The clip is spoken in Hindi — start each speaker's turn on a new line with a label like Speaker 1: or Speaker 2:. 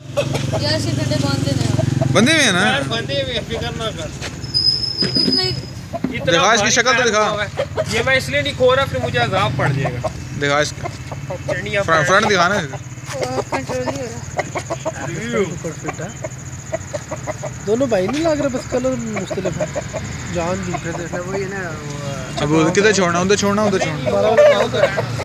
Speaker 1: यार से डंडे बांधे हैं,
Speaker 2: बंधे हुए हैं ना,
Speaker 3: बंधे हुए, फिक्र ना कर।
Speaker 1: कुछ नहीं।
Speaker 2: दिखा इसकी शक्ल तो दिखा।
Speaker 3: ये मैं इसलिए नहीं खो रहा, फिर मुझे अजाब पड़ जाएगा।
Speaker 2: दिखा इसका फ्रंट दिखाना है।
Speaker 1: कंट्रोल नहीं हो रहा।
Speaker 4: दोनों भाई नहीं लग रहे, बस कलर मुख्तलिफ है। जान दी
Speaker 5: वो ये ना
Speaker 2: अब किधर छोड़ना, उधर छोड़ना, उधर छोड़ना।